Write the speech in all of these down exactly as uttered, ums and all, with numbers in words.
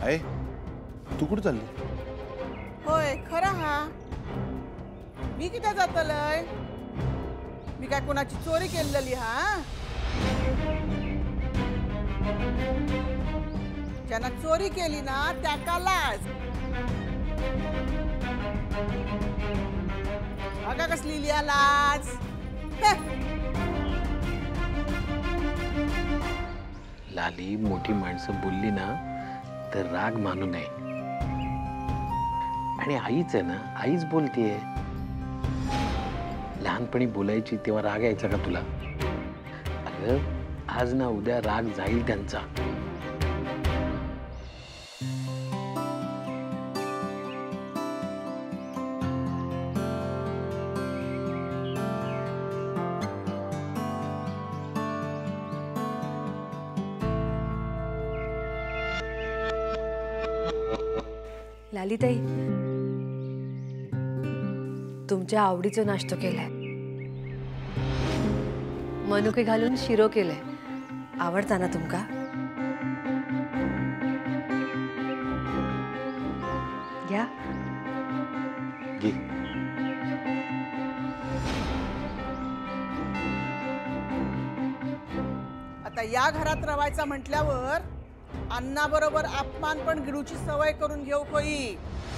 आहे तू कुठे चालली? होय खरं हा मी किती जातलय? मी काय कोणाची चोरी केलेली हा? ज्यांना चोरी केली ना त्या लाज. अगं कसली लिया लाज. लाली मोठी माणसं बोलली ना तर राग मानू नये. आणि आईच आहे ना, आईच बोलतीये. लहानपणी बोलायची तेव्हा राग यायचा का तुला? अगं आज ना उद्या राग जाईल त्यांचा. लालीताई, तुमच्या आवडीचं नाश्ता केलाय. मनुके घालून शिरो केलाय. आवडता ना तुमका? घ्या. घे. आता या घरात रवायचा म्हटल्यावर अन्ना बरोबर अपमान पण गिळूची सवय करून घेऊ कोई.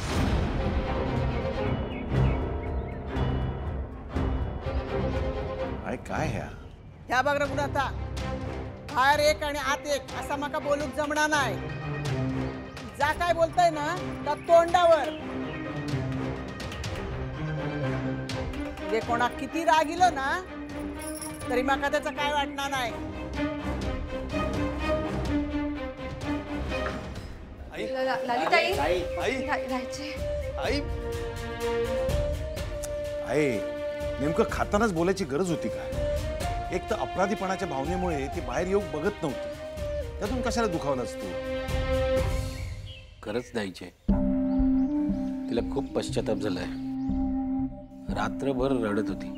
काय काय ह्या ह्या बघ रघुन आता बाहेर एक आणि आत एक असा माका बोलूक जमणार नाही. जा काय बोलताय ना त्या तोंडावर. जे कोणा किती रागिलो ना तरी माका त्याचं काय वाटणार नाही. लालीताई, आहे नेमकं खातानाच बोलायची गरज होती का? एक तर अपराधीपणाच्या भावनेमुळे ती बाहेर येऊ बघत नव्हती. त्यातून कशाला दुखावलास तू? खरंच द्यायचे. तिला खूप पश्चाताप झालाय. रात्रभर रडत होती.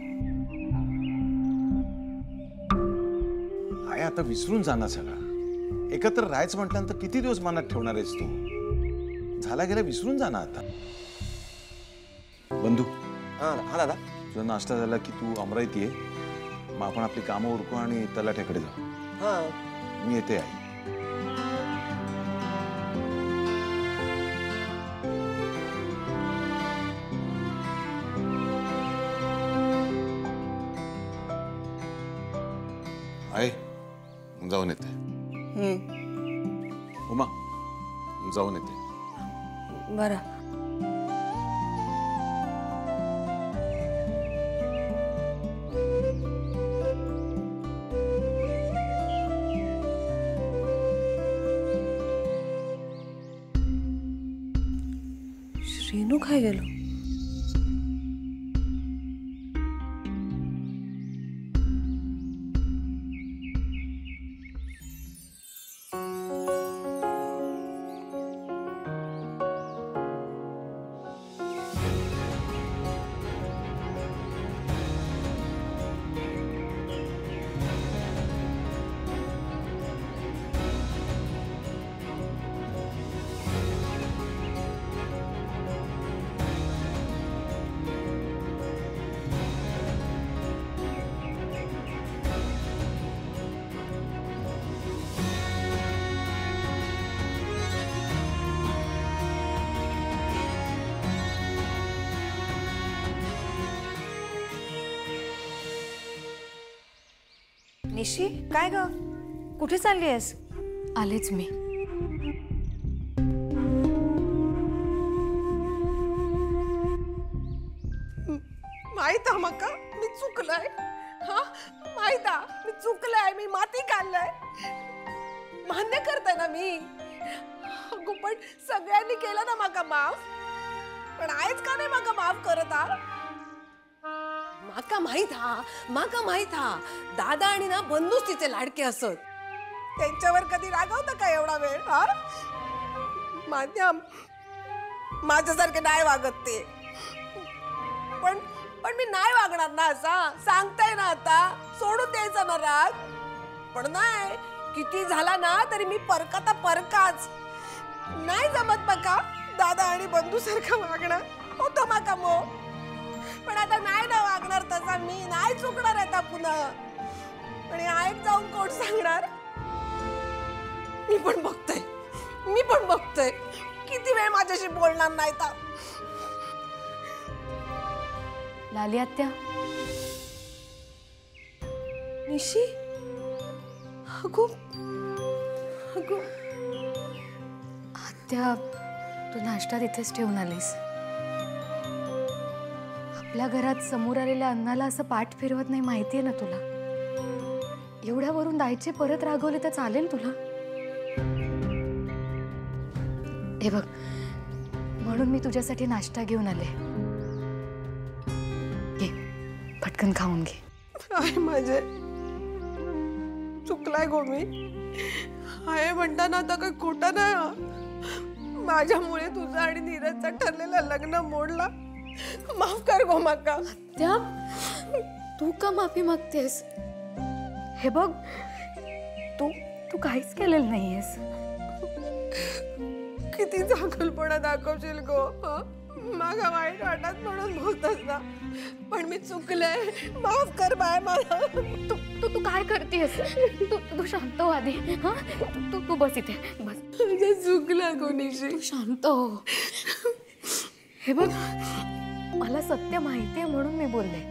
आहे आता विसरून जाणार सगळं. एकत्र राहायचं म्हटल्यानंतर किती दिवस मनात ठेवणार आहेस तू? झाला गेला विसरून जाणार आता. बंधू. हा हा दादा. तुझा नाश्ता झाला की तू अमरावतीत ये. मग आपण आपली कामं उरकू आणि तलाठ्याकडे जाऊ. हा मी येते आई. आई जाऊन येते. उमा जाऊन येते. बरं. श्रीनू काय गेलो? निशी काय ग? कुठे चालली आहेस? आलेच मी. माहित आहे मका मी चुकलंय. हा माहित आहे मी चुकलंय. मी माती काढलंय. मान्य करते ना मी. अगो पण सगळ्यांनी केलं ना माका माफ. पण आयच का नाही माका माफ करत हा? माका माहित हा माका माहित हा दादा आणि ना बंधूच तिचे लाडके असत. त्यांच्यावर कधी रागवतं का एवढा वेळ? हा मान्य माझ्यासारखे नाही वागत ते. पण पण मी नाही वागणार ना. असा सांगताय ना आता. सोडून द्यायचा ना राग. पण नाही किती झाला ना तरी मी परकाता परकाच. नाही जमत माका दादा आणि बंधू सारखं वागणं होतो माका मो पण आता नाही ना वागणार तसा मी नाही चुकणार आता पुन्हा आणि ऐक जाऊन कोण सांगणार मी पण बघतोय मी पण बघतोय किती वेळ माझ्याशी बोलणार नाही तर लाली आत्या निशी अगो अगो आत्या तू नाश्ता तिथेच ठेवून आलीस आपल्या घरात समोर आलेल्या अन्नाला असं पाठ फिरवत नाही माहितीये ना तुला एवढ्यावरून दायचे परत रागवले तर चालेल तुला हे बघ म्हणून मी तुझ्यासाठी नाश्ता घेऊन आले घे पटकन खाऊन घे काय माझे चुकलाय गो मी आहे म्हणताना आता काही खोटं नाही हा. माझ्यामुळे तुझं आणि नीरजचं ठरलेलं लग्न मोडला माफ कर गो माका त्या तू का माफी मागतेस हे बघ तू तू काहीच केलेलं नाहीयेस किती चांगलपणा दाखवशील गो हं? मागा वाईट वाटत म्हणून बोलतस ना पण मी चुकलंय माफ कर बाय मला तू तू तू काय करतेस तू तू शांत हो आधी हा तू तू तू बस इथे बस म्हणजे चुकला कोणीशी तू शांत हो हे बघ मला सत्य माहितीये म्हणून मी बोलले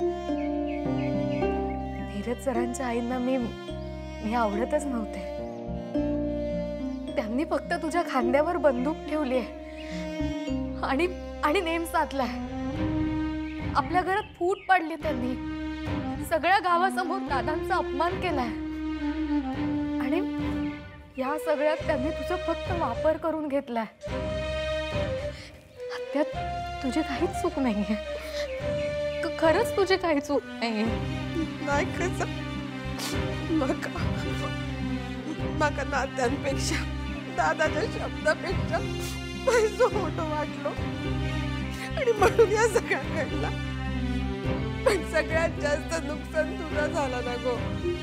नीरज सरांच्या आईंना मी मी आवडतच नव्हते त्यांनी फक्त तुझ्या खांद्यावर बंदूक ठेवली आहे आणि आणि नेम साधलाय आपल्या घरात फूट पाडली त्यांनी सगळ्या गावासमोर दादांचा अपमान केलाय आणि या सगळ्यात त्यांनी तुझा फक्त वापर करून घेतलाय त्यात तुझी काहीच चूक नाहीये खरंच तुझी काही चूक नाहीये नाही कसं माका माका नात्यांपेक्षा दादाच्या शब्दापेक्षा पैसो मोठं वाटलो आणि म्हणून या सगळ्या घडला पण सगळ्यात जास्त नुकसान तुझा झाला ना गो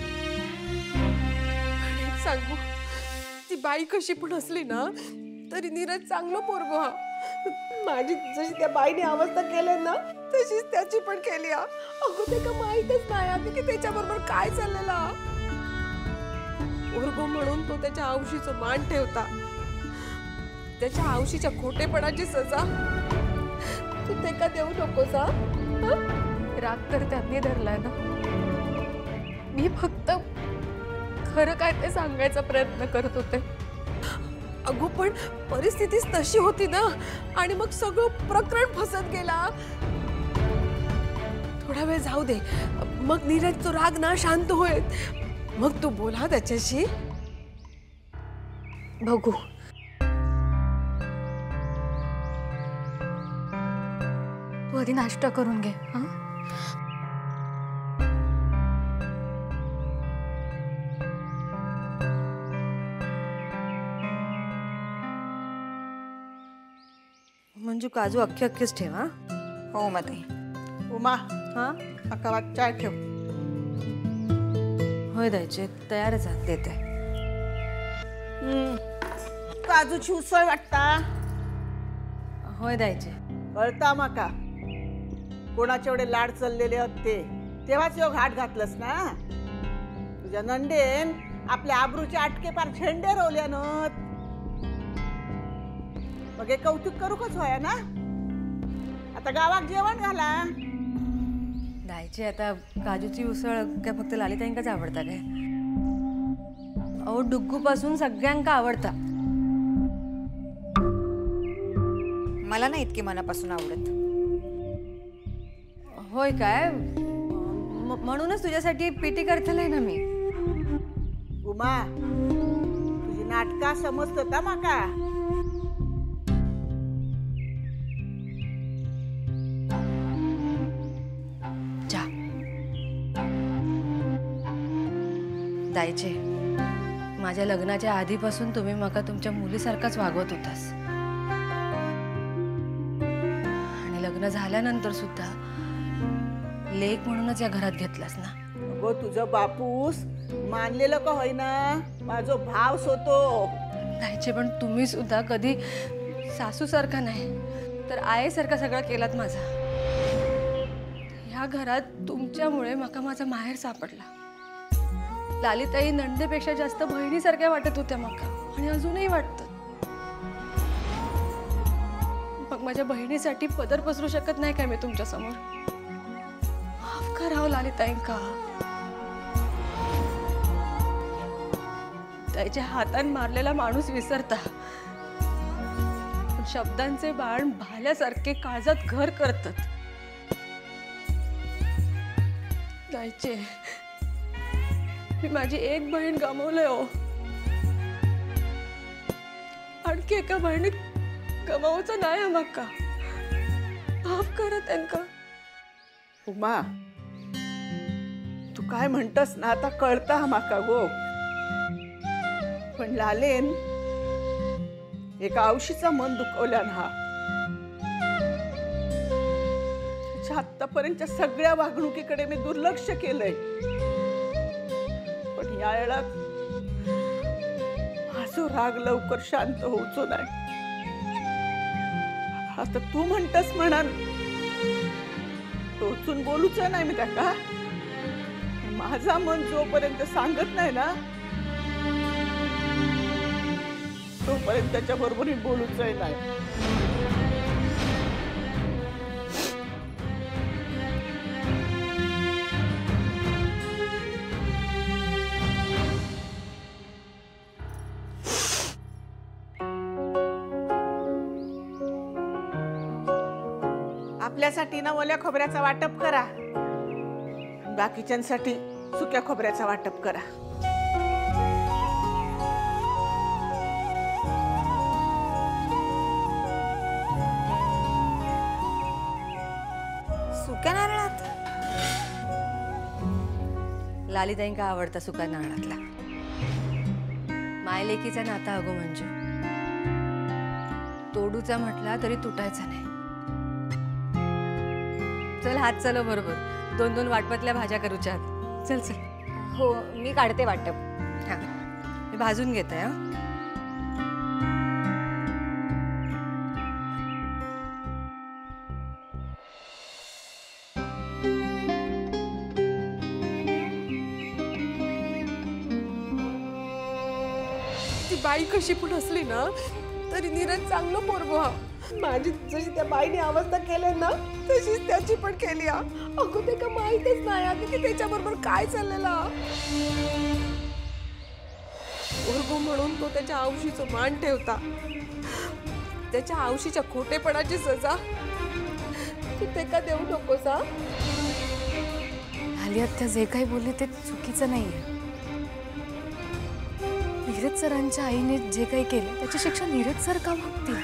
पण एक सांगू ती बाई कशी पण असली ना तरी नीरज चांगलं पोरगो हा माझी जशी त्या बाईने अवस्था केली ना तशीच त्याची पण केली हा अगो ते का माहीतच नाही आम्ही की त्याच्याबरोबर काय चाललेला पोरगो म्हणून तो त्याच्या आवशीचं मान ठेवता त्याच्या आवशीच्या खोटेपणाची सजा तू ते का देऊ नकोस हा राग तर त्यांनी धरलाय ना मी फक्त खरं काय ते सांगायचा प्रयत्न करत होते अगो पण परिस्थितीच तशी होती ना आणि मग सगळं प्रकरण फसत गेला थोडा वेळ जाऊ दे मग नीरज तो राग ना शांत होईल मग तू बोला त्याच्याशी बघू तू आधी नाश्ता करून घे हा मंजू काजू अख्खे अख्खेच ठेव हा हो मग उमा हा अकरा चाय ठेव होय द्यायचे तयारच आहे देते काजूची उसळ वाटता होय द्यायचे कळता माका कोणाचे एवढे लाड चाललेले आहेत ते तेव्हाच योग घाट घातलंस ना तुझ्या नंदेन आपल्या आबरूचे आटके पार झेंडे रोवल्यानं मग हे कौतुक करू कच होया ना आता गावात जेवण घाला द्यायचे आता काजूची उसळ काय फक्त लालिताईंकाच आवडता काय अहो डुग्गू पासून सगळ्यांका आवडता मला नाही इतकी मनापासून आवडत होय काय म- म्हणूनच तुझ्यासाठी पीटी करतलंय ना मी उमा तुझी नाटका समजत का माका जा द्यायचे माझ्या लग्नाच्या आधीपासून तुम्ही मका तुमच्या मुलीसारखाच वागवत होतास आणि लग्न झाल्यानंतर सुद्धा लेक म्हणूनच या घरात घेतलास ना अगो तुझं बापूस मानलेलं का होईना माझो भावच होतो नाहीचे पण तुम्ही सुद्धा कधी सासूसारखा नाही तर आईसारखा सगळं केलात माझा. ह्या घरात तुमच्यामुळे मका माझा माहेर सापडला. लालिताई नंदेपेक्षा जास्त बहिणीसारख्या वाटत होत्या मका आणि अजूनही वाटतात. मग माझ्या बहिणीसाठी पदर पसरू शकत नाही काय मी तुमच्या समोर? माफ करावं लालिताईंका. त्याच्या हातान मारलेला माणूस विसरता पण शब्दांचे बाण भाल्यासारखे काळजात घर करतात. जायचे मी माझी एक बहीण गमावलंय हो. आणखी एका बहिणीत गमावचं नाही मका. माफ करा त्यांका. उमा तू काय म्हणतस ना आता कळता माका गो. पण लालेन एका औशीचा मन दुखवल्यान हा. त्याच्या आतापर्यंतच्या सगळ्या वागणुकीकडे मी दुर्लक्ष केलंय. पण या वेळा माझा राग लवकर शांत होऊचो नाही. आता तू म्हणतस म्हणान टोचून बोलूच नाही मी त्याका. माझा मन जोपर्यंत सांगत नाही ना तोपर्यंत त्याच्या बरोबर बोलूच नाही. आपल्यासाठी ना ओल्या खोबऱ्याचा वाटप करा. बाकीच्यांसाठी सुक्या खोबऱ्याचा वाटप करा. सुक्या नारळात लालिताईंका आवडता सुका नारळातला. मायलेकीचा नाता अगो मंजू. तोडूचा म्हटला तरी तुटायचा नाही. चल हात चलो बरोबर. दोन दोन वाटपातल्या भाज्या करूच्या. चल चल. हो मी काढते वाटप. हा मी भाजून घेत आहे. ती बाई कशी पण असली ना तरी नीरज चांगलं पोरगो हा. माझी जशी त्या बाईने अवस्था केली ना तशीच त्याची पण केली हा. अगं ते का माहीतच नाही आधी की त्याच्या बरोबर काय चाललेला. पोरगो म्हणून तो त्याच्या औशीचं मान ठेवता. त्याच्या औशीच्या खोटेपणाची सजा तू ते का देऊ नकोस हा. आली आत्या जे काही बोलली ते चुकीचं नाहीये. नीरज सरांच्या आईने जे काही केलं त्याची शिक्षा नीरज सर का मागतील?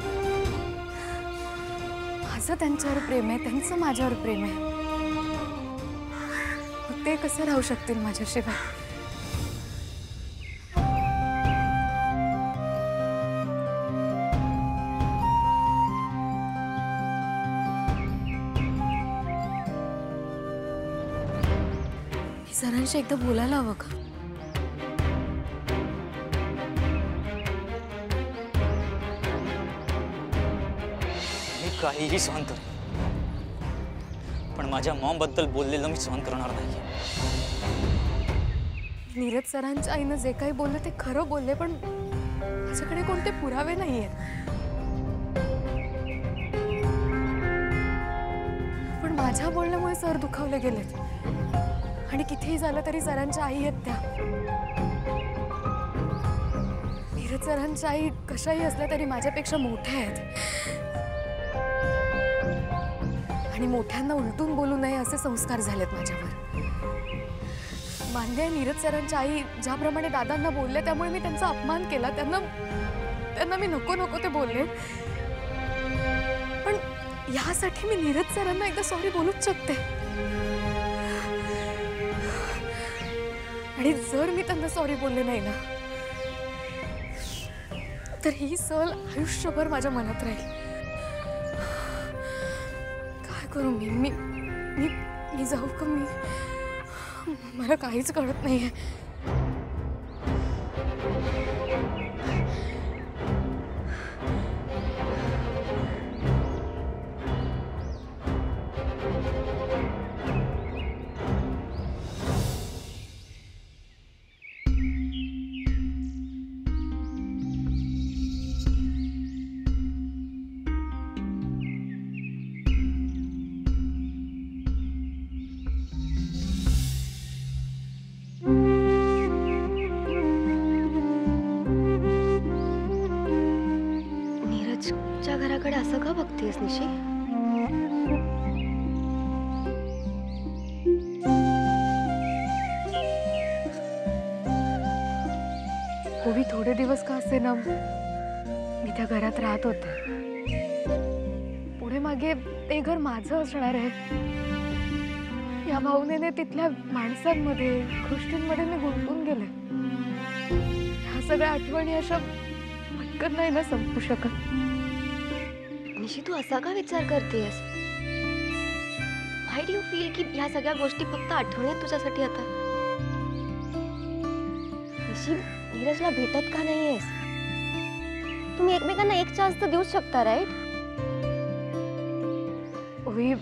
माझं त्यांच्यावर प्रेम आहे, त्यांचं माझ्यावर प्रेम आहे. मग ते कसं राहू शकतील माझ्याशिवाय? मी सरांशी एकदा बोलायला हवं का? काहीही सहन कर पण माझ्या मॉम बद्दल बोललेलं मी सहन करणार नाही. नीरज सरांच्या आईनं जे काही बोललं ते खरं बोलले पण माझ्याकडे कोणते पुरावे नाहीयेत. पण माझ्या बोलण्यामुळे सर दुखावले गेलेत आणि कितीही झालं तरी सरांच्या आई आहेत त्या. नीरज सरांच्या आई कशाही असल्या तरी माझ्यापेक्षा मोठ्या आहेत आणि मोठ्यांना उलटून बोलू नये असे संस्कार झालेत माझ्यावर. मान्य आहे नीरज सरांच्या आई ज्याप्रमाणे दादांना बोलले त्यामुळे मी त्यांचा अपमान केला. त्यांना त्यांना मी नको नको ते बोलले पण यासाठी मी नीरज सरांना एकदा सॉरी बोलूच शकते. आणि जर मी त्यांना सॉरी बोलले नाही ना तर ही सल आयुष्यभर माझ्या मनात राहील. करू मी मी मी मी जाऊ का? मी मला काहीच कळत नाहीये. आमच्या घराकडे असं का बघतेस निशी? ओवी, थोडे दिवस का असे ना मी त्या घरात राहत होते. पुढे मागे ते घर माझं असणार आहे. या भावनेने तिथल्या माणसांमध्ये, गोष्टींमध्ये मी गुंतून गेले. ह्या सगळ्या आठवणी अशा पटकन नाही ना संपू शकत. निशी, तू असा का विचार करतेस? व्हाय डू यू फील की ह्या सगळ्या गोष्टी फक्त आठवणीत तुझ्यासाठी आता? निशी, नीरजला भेटत का नाहीयेस? तुम्ही एकमेकांना एक चान्स तर देऊच शकता, राईट? ओवी,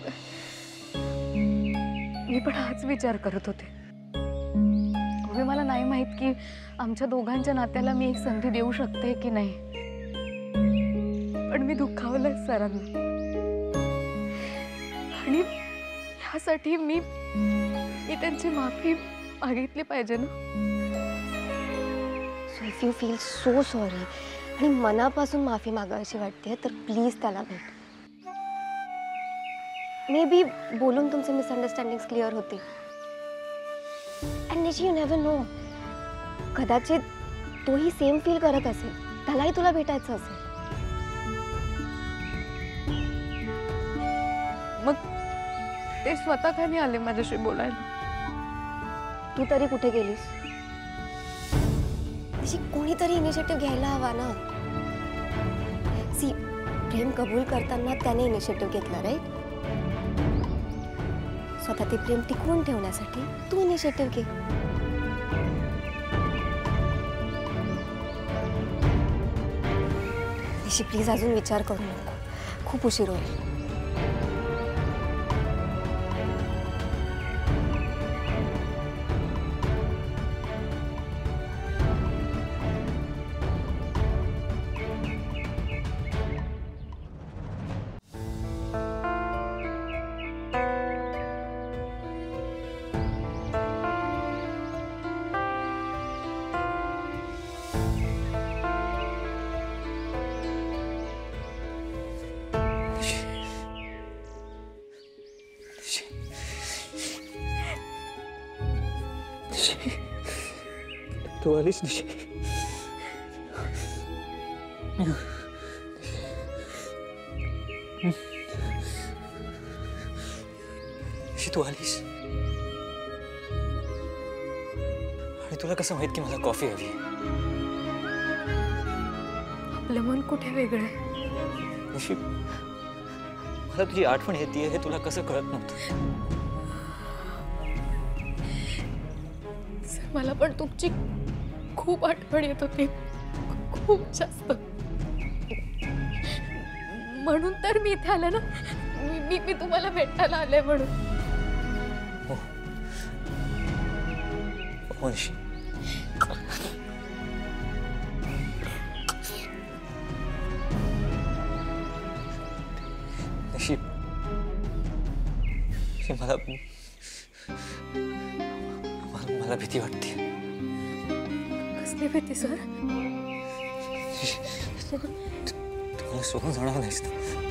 मी पण हाच विचार करत होते. ओवी, मला नाही माहित की आमच्या दोघांच्या नात्याला मी एक संधी देऊ शकते की नाही. पण मी दुखावलंय सरांना आणि ह्यासाठी मी मी त्यांची माफी मागितली पाहिजे ना. So if you feel so sorry आणि मनापासून माफी मागायची वाटते तर प्लीज त्याला भेट. मे बी बोलून तुमचे मिसअंडरस्टँडिंग क्लिअर होते. And Nishi, you never know, कदाचित तोही सेम फील करत असेल, त्यालाही तुला भेटायचं असेल. मग ते स्वतः का नाही आले माझ्याशी बोलायला? तू तरी कुठे गेलीस? निशी, कोणीतरी इनिशिएटिव्ह घ्यायला हवा ना. सी, प्रेम कबूल करताना त्याने इनिशिएटिव्ह घेतला, राईट? स्वतः ते प्रेम टिकवून ठेवण्यासाठी तू इनिशिएटिव्ह घे. निशी, प्लीज अजून विचार करू नको. खूप उशीर होईल. तू आलीस निशी. निशी, तू आलीस. आणि तुला कसं माहित की मला कॉफी हवी? आपलं मन कुठे वेगळं आहे. निशी, मला तुझी आठवण येते हे तुला कसं कळत नव्हतं? मला पण तुमची खूप आठवण येत होती, खूप जास्त. म्हणून तर मी इथे आले ना. मी मी, मी तुम्हाला भेटायला आले म्हणून. हो हो निशी. निशी, मला मला भीती वाटते. कसली भीती सर? तू मला सोडून जाणार नाहीस ना?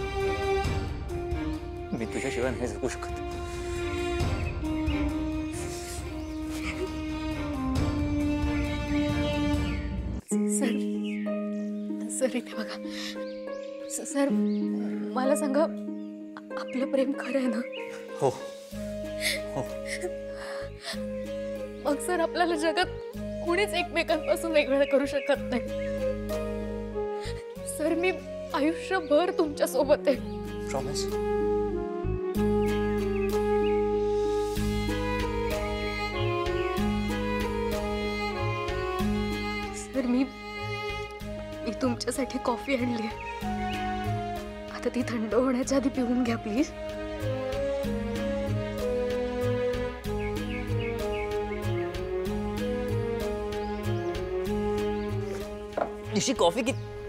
मी तुझ्याशिवाय नाही जगू शकत. सर सर इथे बघा. सर, मला सांगा, आपलं प्रेम खरं आहे ना? हो हो. मग सर, आपल्याला जगात कुणीच एकमेकांपासून वेगळं करू शकत नाही. सर, मी आयुष्यभर तुमच्या सोबत आहे. प्रॉमिस. सर, मी मी तुमच्यासाठी कॉफी आणली आहे. आता ती थंड होण्याच्या आधी पिऊन घ्या प्लीज. निशी, कॉफी की